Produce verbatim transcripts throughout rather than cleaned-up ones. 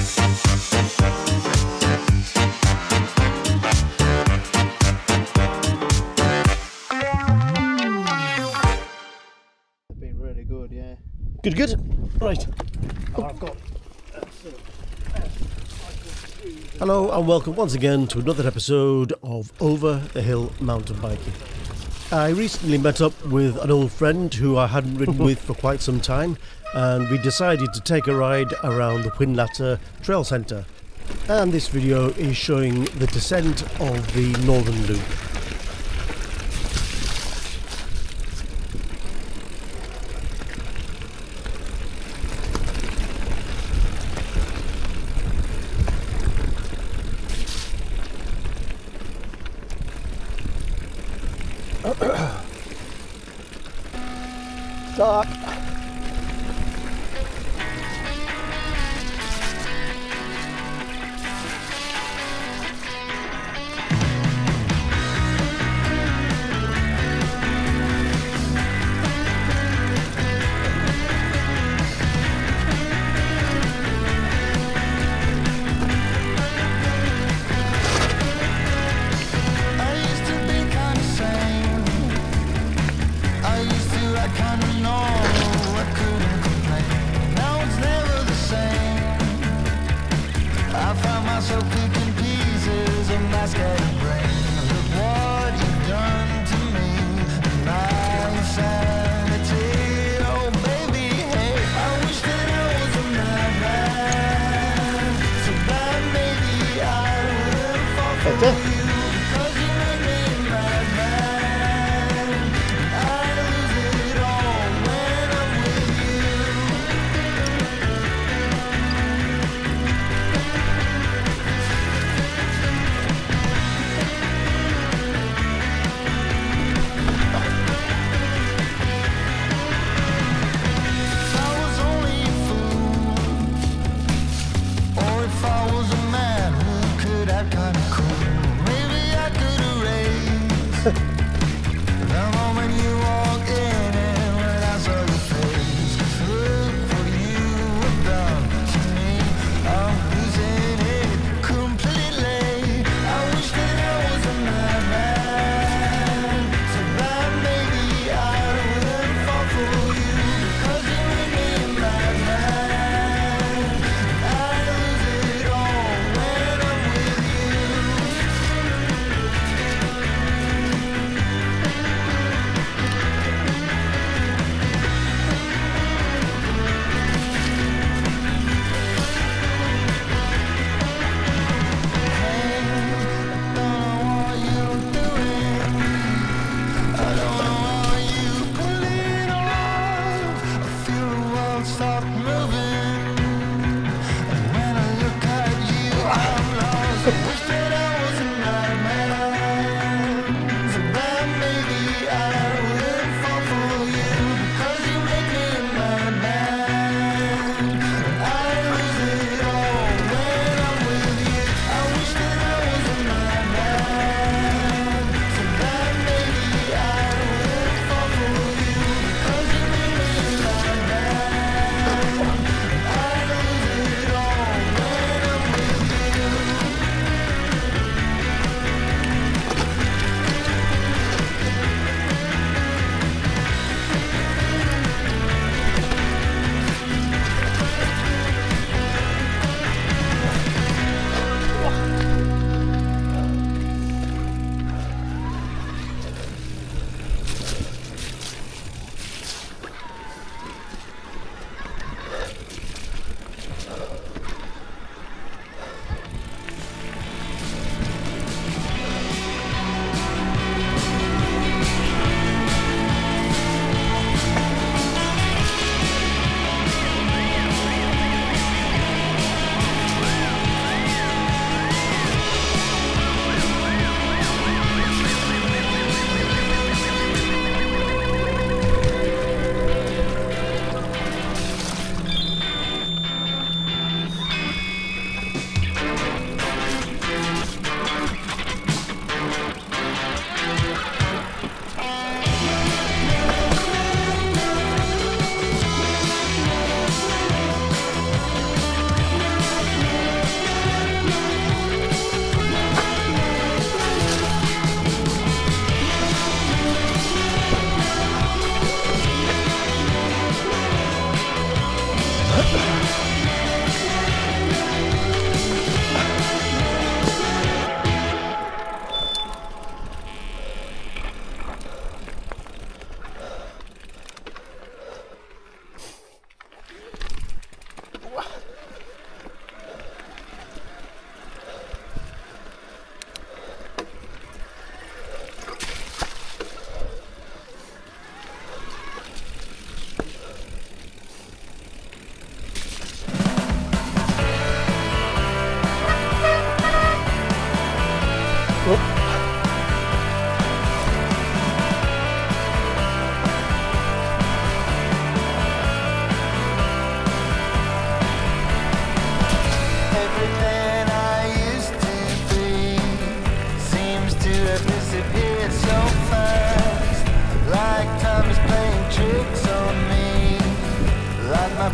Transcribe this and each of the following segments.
Good, good. Right. Oh, I've got. Hello and welcome once again to another episode of Over the Hill Mountain Biking. I recently met up with an old friend who I hadn't ridden with for quite some time, and we decided to take a ride around the Whinlatter Trail Centre. And this video is showing the descent of the Northern Loop. Stop. If I was a man, who could act kinda cool?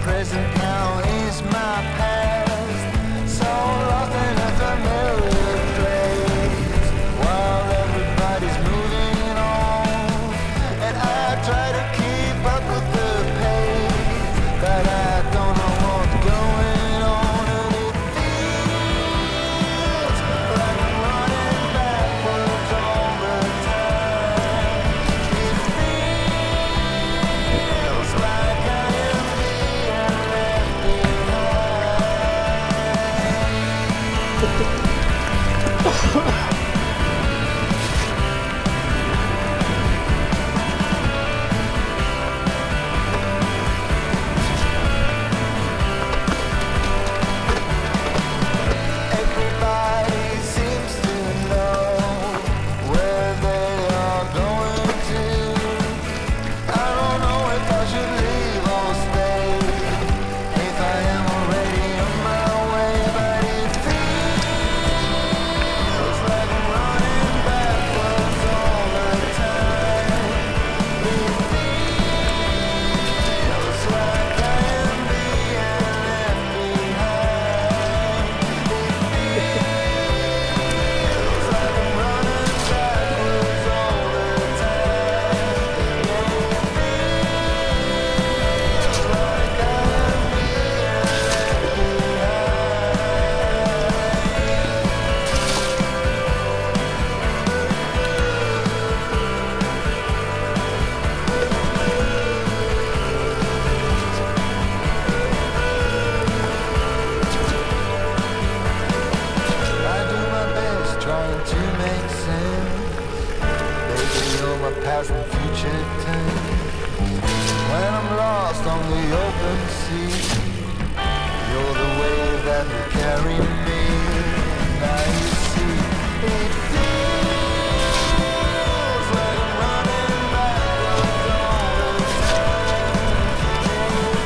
present now is my past, so lost in a familiar place, while everybody's moving on, and I try to keep up with the pace, but I don't know what's going on, and it feels like I'm running backwards all the time. It feels like I am being left behind. Everybody seems to know where they are going to. I don't know if I should leave or stay, if I am already on my way, but it feels like I'm running backwards all the time. It feels like I am being left behind. Feels like I'm running backwards all the time. Yeah, it feels like I am being left I do my best trying to make sense. Baby, you're my past and future tense. When I'm lost on the open sea, you're the wave that will carry me. Now you see, it feels like I'm running backwards all the time. It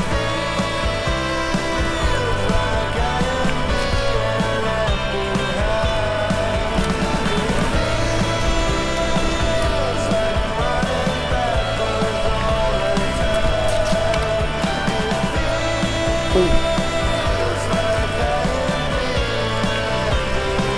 feels like I am being left behind. Feels like I'm running backwards all the time. Feels like I am being left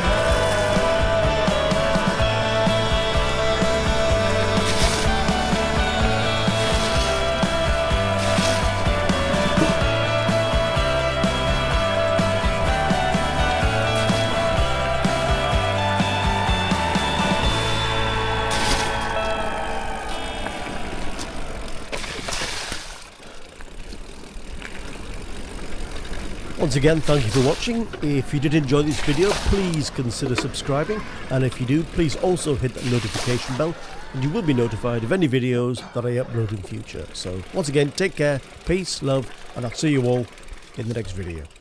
Once again, thank you for watching. If you did enjoy this video, please consider subscribing, and if you do, please also hit that notification bell, and you will be notified of any videos that I upload in future. So once again, take care, peace, love, and I'll see you all in the next video.